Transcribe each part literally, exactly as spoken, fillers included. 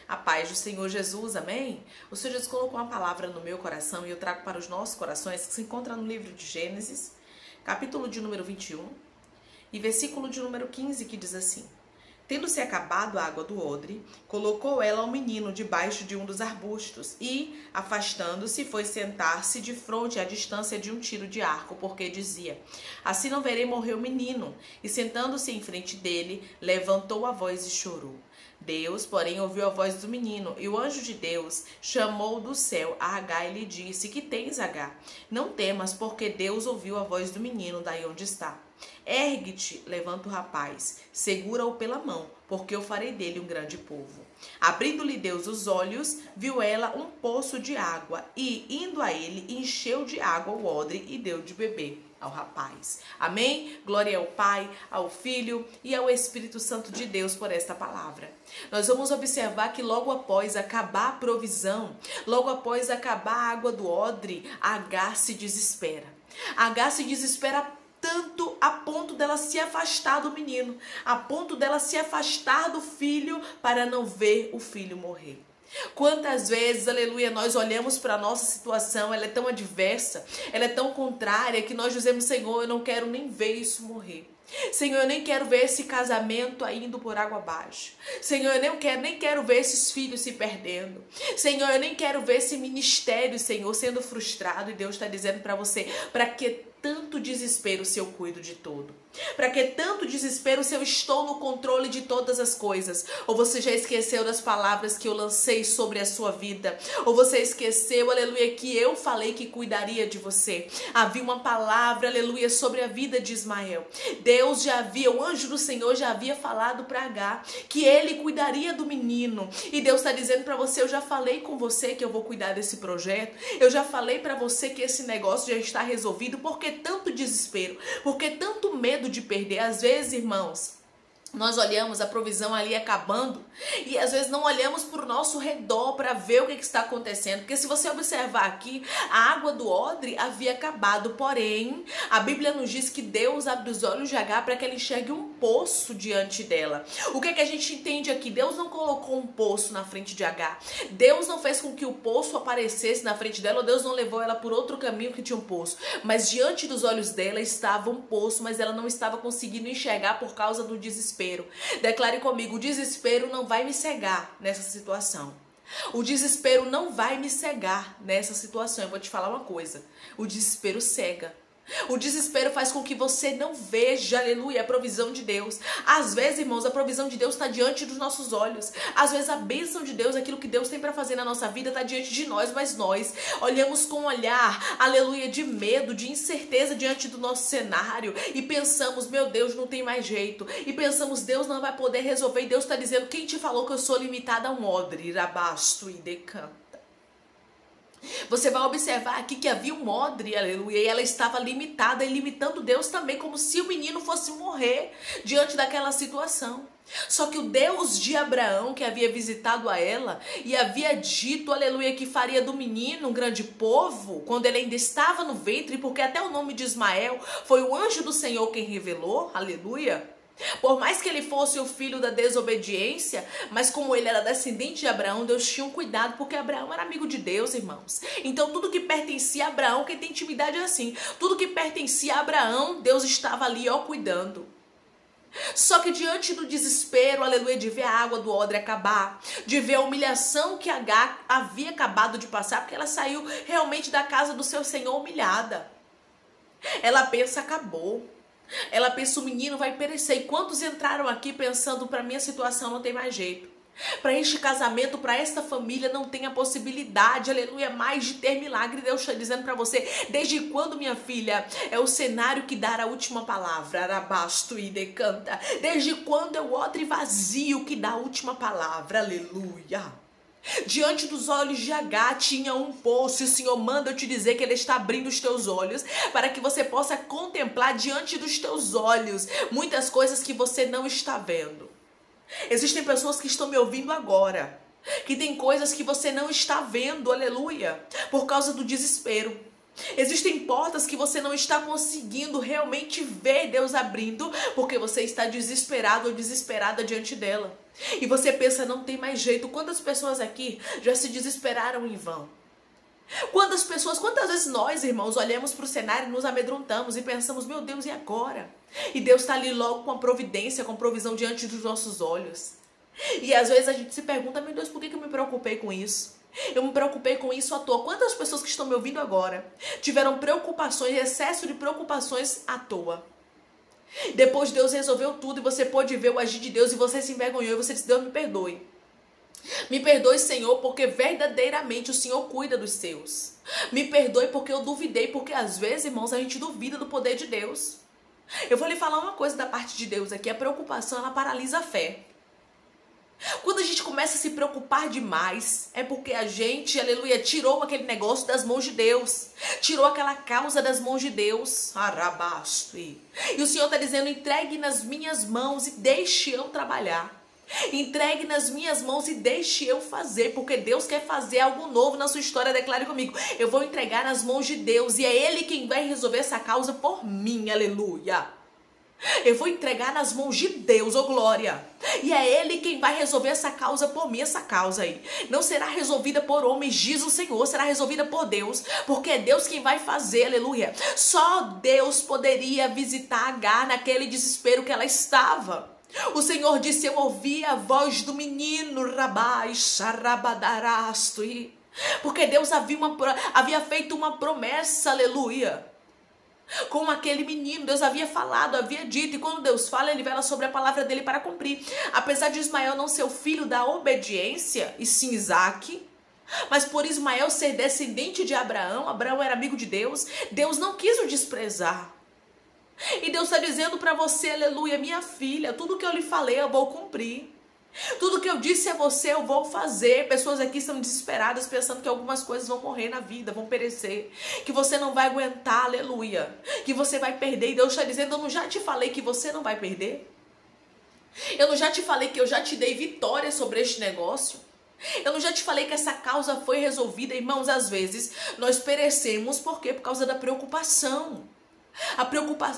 A paz do Senhor Jesus, amém? O Senhor Jesus colocou uma palavra no meu coração e eu trago para os nossos corações, que se encontra no livro de Gênesis, capítulo de número vinte e um, e versículo de número quinze, que diz assim: Tendo-se acabado a água do odre, colocou ela ao menino debaixo de um dos arbustos e, afastando-se, foi sentar-se de frente à distância de um tiro de arco, porque dizia: Assim não verei morrer o menino. E sentando-se em frente dele, levantou a voz e chorou. Deus, porém, ouviu a voz do menino, e o anjo de Deus chamou do céu a Agar e lhe disse: Que tens, Agar? Não temas, porque Deus ouviu a voz do menino daí onde está. Ergue-te, levanta o rapaz, segura-o pela mão, porque eu farei dele um grande povo. Abrindo-lhe Deus os olhos, viu ela um poço de água, e, indo a ele, encheu de água o odre e deu de beber ao rapaz. Amém? Glória ao Pai, ao Filho e ao Espírito Santo de Deus por esta palavra. Nós vamos observar que logo após acabar a provisão, logo após acabar a água do odre, Agar se desespera. Agar se desespera tanto a ponto dela se afastar do menino, a ponto dela se afastar do filho para não ver o filho morrer. Quantas vezes, aleluia, nós olhamos para a nossa situação, ela é tão adversa, ela é tão contrária, que nós dizemos: Senhor, eu não quero nem ver isso morrer. Senhor, eu nem quero ver esse casamento indo por água abaixo. Senhor, eu nem quero, nem quero ver esses filhos se perdendo. Senhor, eu nem quero ver esse ministério, Senhor, sendo frustrado. E Deus está dizendo para você: para que tanto desespero se eu cuido de tudo? Para que tanto desespero se eu estou no controle de todas as coisas? Ou você já esqueceu das palavras que eu lancei sobre a sua vida? Ou você esqueceu, aleluia, que eu falei que cuidaria de você? Havia uma palavra, aleluia, sobre a vida de Ismael. Deus já havia, o anjo do Senhor já havia falado para Agar que ele cuidaria do menino. E Deus está dizendo para você: eu já falei com você que eu vou cuidar desse projeto. Eu já falei para você que esse negócio já está resolvido. Por que tanto desespero? Por que tanto medo de perder? Às vezes, irmãos, nós olhamos a provisão ali acabando e às vezes não olhamos para o nosso redor para ver o que, que está acontecendo. Porque se você observar aqui, a água do odre havia acabado, porém a Bíblia nos diz que Deus abre os olhos de Agar para que ela enxergue um poço diante dela. O que, que a gente entende aqui? Deus não colocou um poço na frente de Agar. Deus não fez com que o poço aparecesse na frente dela, ou Deus não levou ela por outro caminho que tinha um poço. Mas diante dos olhos dela estava um poço, mas ela não estava conseguindo enxergar por causa do desespero. Declare comigo: o desespero não vai me cegar nessa situação. O desespero não vai me cegar nessa situação. Eu vou te falar uma coisa: o desespero cega. O desespero faz com que você não veja, aleluia, a provisão de Deus. Às vezes, irmãos, a provisão de Deus está diante dos nossos olhos. Às vezes a bênção de Deus, aquilo que Deus tem para fazer na nossa vida, está diante de nós. Mas nós olhamos com um olhar, aleluia, de medo, de incerteza diante do nosso cenário. E pensamos: meu Deus, não tem mais jeito. E pensamos: Deus não vai poder resolver. E Deus está dizendo: quem te falou que eu sou limitada a um odre? Irabasto e decanta. Você vai observar aqui que havia um odre, aleluia, e ela estava limitada e limitando Deus também, como se o menino fosse morrer diante daquela situação. Só que o Deus de Abraão, que havia visitado a ela e havia dito, aleluia, que faria do menino um grande povo, quando ele ainda estava no ventre, porque até o nome de Ismael foi o anjo do Senhor quem revelou, aleluia. Por mais que ele fosse o filho da desobediência, mas como ele era descendente de Abraão, Deus tinha um cuidado, porque Abraão era amigo de Deus, irmãos. Então tudo que pertencia a Abraão, quem tem intimidade é assim, tudo que pertencia a Abraão, Deus estava ali, ó, cuidando. Só que diante do desespero, aleluia, de ver a água do odre acabar, de ver a humilhação que Agar havia acabado de passar, porque ela saiu realmente da casa do seu Senhor humilhada, ela pensa: acabou. Ela pensa: o menino vai perecer. E quantos entraram aqui pensando: para minha situação não tem mais jeito, para este casamento, para esta família não tem a possibilidade, aleluia, mais de ter milagre? Deus está dizendo para você: desde quando, minha filha, é o cenário que dá a última palavra? Arabasto e decanta. Desde quando é o odre vazio que dá a última palavra? Aleluia. Diante dos olhos de Agar tinha um poço, e o Senhor manda eu te dizer que Ele está abrindo os teus olhos para que você possa contemplar diante dos teus olhos muitas coisas que você não está vendo. Existem pessoas que estão me ouvindo agora, que tem coisas que você não está vendo, aleluia, por causa do desespero. Existem portas que você não está conseguindo realmente ver Deus abrindo, porque você está desesperado ou desesperada diante dela. E você pensa, não tem mais jeito. Quantas pessoas aqui já se desesperaram em vão? Quantas pessoas, quantas vezes nós, irmãos, olhamos para o cenário e nos amedrontamos e pensamos, meu Deus, e agora? E Deus está ali logo com a providência, com a provisão diante dos nossos olhos. E às vezes a gente se pergunta, meu Deus, por que eu me preocupei com isso? Eu me preocupei com isso à toa. Quantas pessoas que estão me ouvindo agora tiveram preocupações, excesso de preocupações à toa? Depois Deus resolveu tudo e você pôde ver o agir de Deus e você se envergonhou e você disse, Deus me perdoe. Me perdoe, Senhor, porque verdadeiramente o Senhor cuida dos seus. Me perdoe porque eu duvidei, porque às vezes, irmãos, a gente duvida do poder de Deus. Eu vou lhe falar uma coisa da parte de Deus aqui, a preocupação, ela paralisa a fé. Quando a gente começa a se preocupar demais, é porque a gente, aleluia, tirou aquele negócio das mãos de Deus. Tirou aquela causa das mãos de Deus. Arabasto. E o Senhor está dizendo, entregue nas minhas mãos e deixe eu trabalhar. Entregue nas minhas mãos e deixe eu fazer, porque Deus quer fazer algo novo na sua história. Declare comigo, eu vou entregar nas mãos de Deus e é Ele quem vai resolver essa causa por mim, aleluia. Eu vou entregar nas mãos de Deus, ô glória. E é Ele quem vai resolver essa causa por mim, essa causa aí. Não será resolvida por homens, diz o Senhor, será resolvida por Deus, porque é Deus quem vai fazer, aleluia. Só Deus poderia visitar Agar naquele desespero que ela estava. O Senhor disse, eu ouvi a voz do menino, Rabai, Xarabadarasto, porque Deus havia, uma, havia feito uma promessa, aleluia, com aquele menino. Deus havia falado, havia dito, e quando Deus fala, Ele vela sobre a palavra dele para cumprir. Apesar de Ismael não ser o filho da obediência, e sim Isaac, mas por Ismael ser descendente de Abraão, Abraão era amigo de Deus, Deus não quis o desprezar. E Deus está dizendo para você, aleluia, minha filha, tudo que eu lhe falei eu vou cumprir. Tudo que eu disse a você eu vou fazer. Pessoas aqui estão desesperadas pensando que algumas coisas vão morrer na vida, vão perecer, que você não vai aguentar, aleluia, que você vai perder. E Deus está dizendo, eu não já te falei que você não vai perder? Eu não já te falei que eu já te dei vitória sobre este negócio? Eu não já te falei que essa causa foi resolvida? Irmãos, às vezes nós perecemos, por quê? Por causa da preocupação. A preocupação,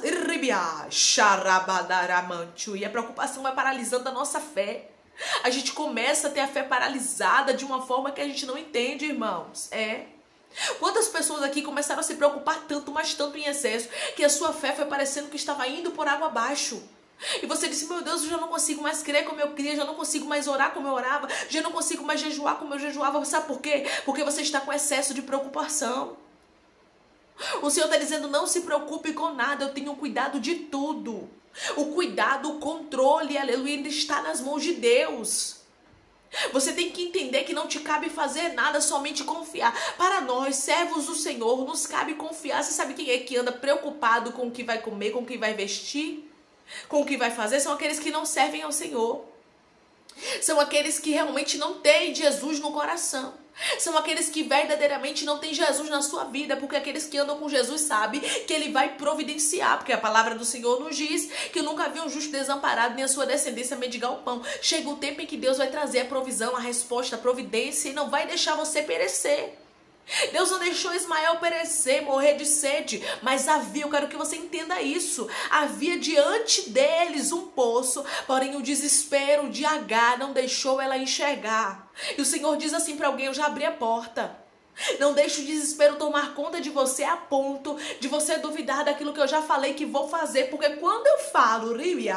e a preocupação vai paralisando a nossa fé. A gente começa a ter a fé paralisada de uma forma que a gente não entende, irmãos. É. Quantas pessoas aqui começaram a se preocupar tanto, mas tanto em excesso, que a sua fé foi parecendo que estava indo por água abaixo. E você disse, meu Deus, eu já não consigo mais crer como eu cria, já não consigo mais orar como eu orava, já não consigo mais jejuar como eu jejuava. Sabe por quê? Porque você está com excesso de preocupação. O Senhor está dizendo, não se preocupe com nada, eu tenho cuidado de tudo. O cuidado, o controle, aleluia, ainda está nas mãos de Deus. Você tem que entender que não te cabe fazer nada, somente confiar. Para nós, servos do Senhor, nos cabe confiar. Você sabe quem é que anda preocupado com o que vai comer, com o que vai vestir, com o que vai fazer? São aqueles que não servem ao Senhor. São aqueles que realmente não têm Jesus no coração. São aqueles que verdadeiramente não têm Jesus na sua vida, porque aqueles que andam com Jesus sabem que Ele vai providenciar, porque a palavra do Senhor nos diz que nunca havia um justo desamparado, nem a sua descendência mendigar o pão. Chega o tempo em que Deus vai trazer a provisão, a resposta, a providência, e não vai deixar você perecer. Deus não deixou Ismael perecer, morrer de sede, mas havia, eu quero que você entenda isso, havia diante deles um poço, porém o desespero de Agar não deixou ela enxergar. E o Senhor diz assim para alguém, eu já abri a porta. Não deixe o desespero tomar conta de você a ponto de você duvidar daquilo que eu já falei que vou fazer, porque quando eu falo,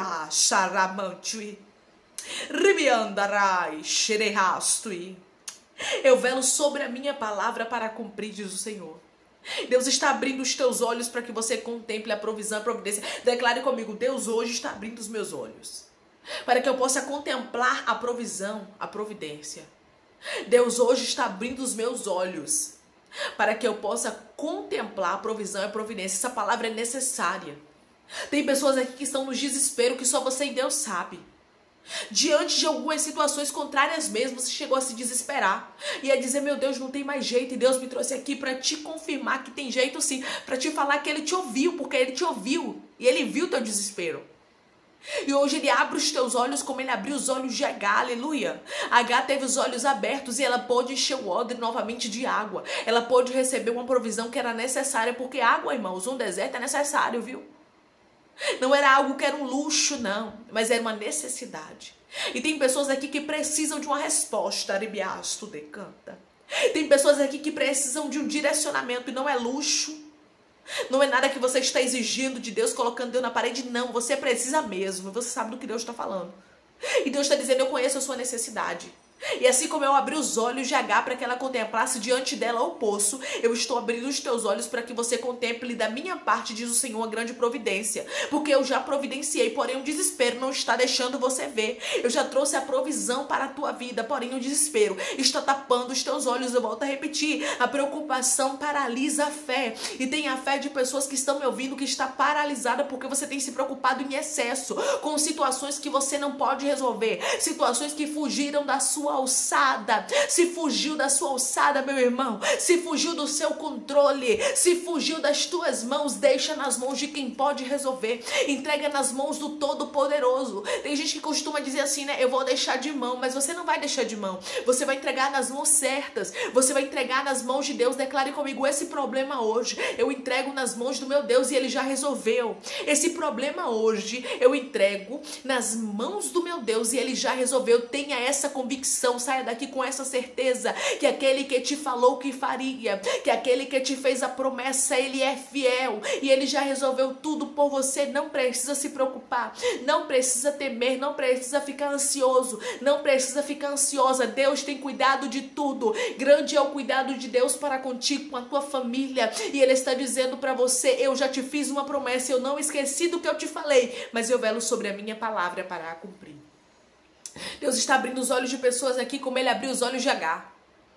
eu velo sobre a minha palavra para cumprir, diz o Senhor. Deus está abrindo os teus olhos para que você contemple a provisão, a providência. Declare comigo, Deus hoje está abrindo os meus olhos, para que eu possa contemplar a provisão, a providência. Deus hoje está abrindo os meus olhos, para que eu possa contemplar a provisão e a providência. Essa palavra é necessária. Tem pessoas aqui que estão no desespero, que só você e Deus sabe. Diante de algumas situações contrárias mesmo, você chegou a se desesperar e a dizer, meu Deus, não tem mais jeito, e Deus me trouxe aqui para te confirmar que tem jeito sim, para te falar que Ele te ouviu, porque Ele te ouviu e Ele viu teu desespero. E hoje ele abre os teus olhos como ele abriu os olhos de Agar, aleluia. Agar teve os olhos abertos e ela pôde encher o odre novamente de água. Ela pôde receber uma provisão que era necessária, porque água, irmãos, um deserto é necessário, viu? Não era algo que era um luxo, não, mas era uma necessidade. E tem pessoas aqui que precisam de uma resposta, aribiasto decanta. Tem pessoas aqui que precisam de um direcionamento e não é luxo. Não é nada que você está exigindo de Deus, colocando Deus na parede, não. Você precisa mesmo, você sabe do que Deus está falando. E Deus está dizendo, eu conheço a sua necessidade. E assim como eu abri os olhos de Agar para que ela contemplasse diante dela o poço, eu estou abrindo os teus olhos para que você contemple da minha parte, diz o Senhor, uma grande providência. Porque eu já providenciei, porém o desespero não está deixando você ver. Eu já trouxe a provisão para a tua vida, porém o desespero está tapando os teus olhos. Eu volto a repetir, a preocupação paralisa a fé. E tem a fé de pessoas que estão me ouvindo que está paralisada porque você tem se preocupado em excesso com situações que você não pode resolver, situações que fugiram da sua alçada. Se fugiu da sua alçada, meu irmão, se fugiu do seu controle, se fugiu das tuas mãos, deixa nas mãos de quem pode resolver. Entrega nas mãos do Todo-Poderoso. Tem gente que costuma dizer assim, né? Eu vou deixar de mão, mas você não vai deixar de mão. Você vai entregar nas mãos certas. Você vai entregar nas mãos de Deus. Declare comigo, esse problema hoje eu entrego nas mãos do meu Deus e ele já resolveu. Esse problema hoje eu entrego nas mãos do meu Deus e ele já resolveu. Tenha essa convicção. Saia daqui com essa certeza que aquele que te falou que faria, que aquele que te fez a promessa, ele é fiel e ele já resolveu tudo por você. Não precisa se preocupar, não precisa temer, não precisa ficar ansioso, não precisa ficar ansiosa. Deus tem cuidado de tudo. Grande é o cuidado de Deus para contigo, com a tua família, e ele está dizendo para você, eu já te fiz uma promessa, eu não esqueci do que eu te falei, mas eu velo sobre a minha palavra para a cumprir. Deus está abrindo os olhos de pessoas aqui como ele abriu os olhos de Agar.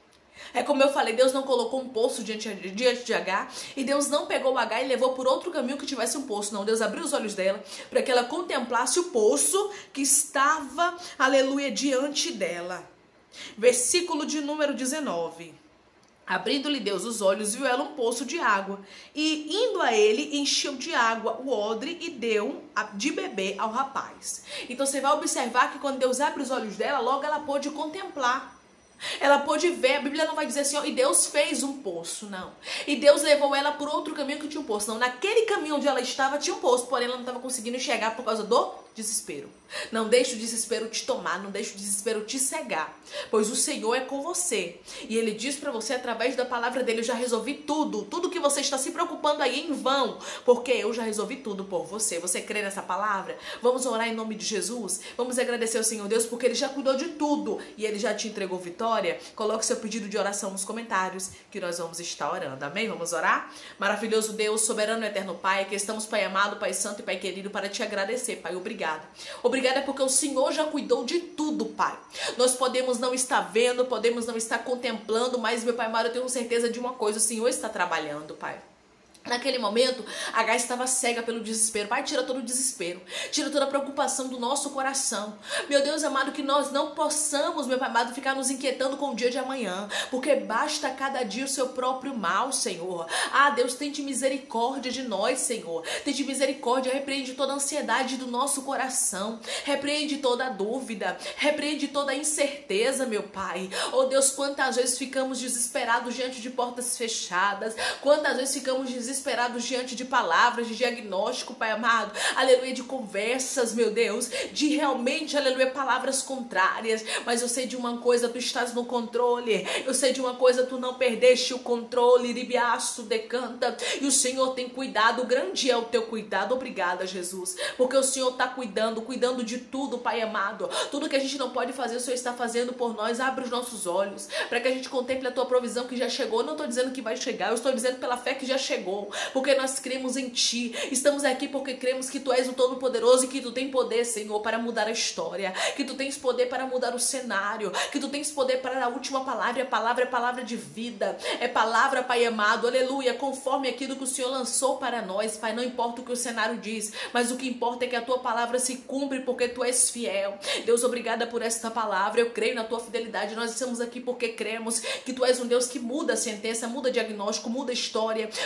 É como eu falei, Deus não colocou um poço diante, diante de Agar, e Deus não pegou Agar e levou por outro caminho que tivesse um poço. Não, Deus abriu os olhos dela para que ela contemplasse o poço que estava, aleluia, diante dela. Versículo de número dezenove. Abrindo-lhe Deus os olhos, viu ela um poço de água, e indo a ele, encheu de água o odre e deu de beber ao rapaz. Então você vai observar que quando Deus abre os olhos dela, logo ela pôde contemplar. Ela pôde ver, a Bíblia não vai dizer assim, ó, e Deus fez um poço, não. E Deus levou ela por outro caminho que tinha um poço. Não, naquele caminho onde ela estava tinha um poço, porém ela não estava conseguindo enxergar por causa do desespero. Não deixe o desespero te tomar, não deixe o desespero te cegar, pois o Senhor é com você. E ele diz para você através da palavra dele, eu já resolvi tudo, tudo que você está se preocupando aí em vão, porque eu já resolvi tudo por você. Você crê nessa palavra? Vamos orar em nome de Jesus? Vamos agradecer ao Senhor Deus, porque ele já cuidou de tudo e ele já te entregou vitória. Coloque seu pedido de oração nos comentários, que nós vamos estar orando, amém? Vamos orar? Maravilhoso Deus, soberano e eterno Pai, que estamos, Pai amado, Pai santo e Pai querido, para te agradecer, Pai, obrigado. Obrigada porque o Senhor já cuidou de tudo, Pai. Nós podemos não estar vendo, podemos não estar contemplando, mas, meu Pai amado, eu tenho certeza de uma coisa, o Senhor está trabalhando, Pai. Naquele momento, Agar estava cega pelo desespero. Pai, tira todo o desespero, tira toda a preocupação do nosso coração. Meu Deus amado, que nós não possamos, meu Pai amado, ficar nos inquietando com o dia de amanhã, porque basta cada dia o seu próprio mal, Senhor. Ah, Deus, tente misericórdia de nós, Senhor. Tente misericórdia, repreende toda a ansiedade do nosso coração, repreende toda a dúvida, repreende toda a incerteza, meu Pai. Oh Deus, quantas vezes ficamos desesperados diante de portas fechadas, quantas vezes ficamos desesperados desesperados diante de palavras, de diagnóstico, Pai amado, aleluia, de conversas, meu Deus, de realmente, aleluia, palavras contrárias, mas eu sei de uma coisa, tu estás no controle, eu sei de uma coisa, tu não perdeste o controle, ribiaço, decanta, e o Senhor tem cuidado, grande é o teu cuidado, obrigada, Jesus, porque o Senhor está cuidando, cuidando de tudo, Pai amado, tudo que a gente não pode fazer, o Senhor está fazendo por nós. Abre os nossos olhos, para que a gente contemple a tua provisão que já chegou. Eu não estou dizendo que vai chegar, eu estou dizendo pela fé que já chegou, porque nós cremos em Ti. Estamos aqui porque cremos que Tu és o Todo-Poderoso e que Tu tem poder, Senhor, para mudar a história, que Tu tens poder para mudar o cenário, que Tu tens poder para a última palavra. A palavra é palavra de vida, é palavra, Pai amado, aleluia, conforme aquilo que o Senhor lançou para nós, Pai. Não importa o que o cenário diz, mas o que importa é que a Tua palavra se cumpre, porque Tu és fiel. Deus, obrigada por esta palavra, eu creio na Tua fidelidade. Nós estamos aqui porque cremos que Tu és um Deus que muda a sentença, muda diagnóstico, muda a história, muda,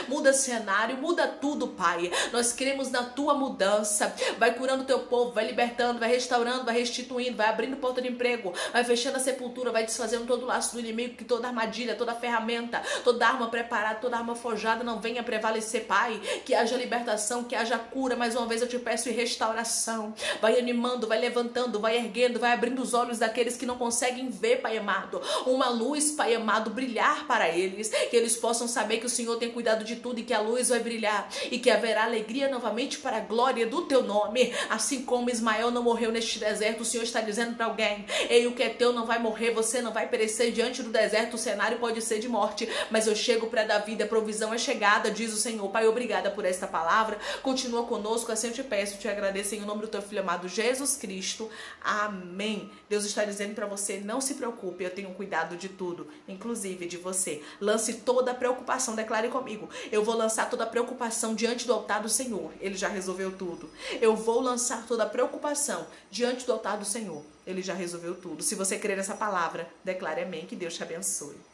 cenário, muda tudo, Pai. Nós cremos na tua mudança. Vai curando o teu povo, vai libertando, vai restaurando, vai restituindo, vai abrindo porta de emprego, vai fechando a sepultura, vai desfazendo todo o laço do inimigo, que toda armadilha, toda ferramenta, toda arma preparada, toda arma forjada não venha prevalecer, Pai. Que haja libertação, que haja cura. Mais uma vez eu te peço, e restauração. Vai animando, vai levantando, vai erguendo, vai abrindo os olhos daqueles que não conseguem ver, Pai amado. Uma luz, Pai amado, brilhar para eles, que eles possam saber que o Senhor tem cuidado de tudo e que a luz vai brilhar e que haverá alegria novamente para a glória do teu nome. Assim como Ismael não morreu neste deserto, o Senhor está dizendo para alguém: ei, o que é teu não vai morrer, você não vai perecer diante do deserto. O cenário pode ser de morte, mas eu chego para dar vida, a provisão é chegada, diz o Senhor. Pai, obrigada por esta palavra, continua conosco, assim eu te peço, te agradeço em nome do teu filho amado Jesus Cristo, amém. Deus está dizendo para você: não se preocupe, eu tenho cuidado de tudo, inclusive de você. Lance toda a preocupação, declare comigo: eu vou lançar toda a preocupação diante do altar do Senhor, Ele já resolveu tudo. Eu vou lançar toda a preocupação diante do altar do Senhor, Ele já resolveu tudo. Se você crer nessa palavra, declare amém, que Deus te abençoe.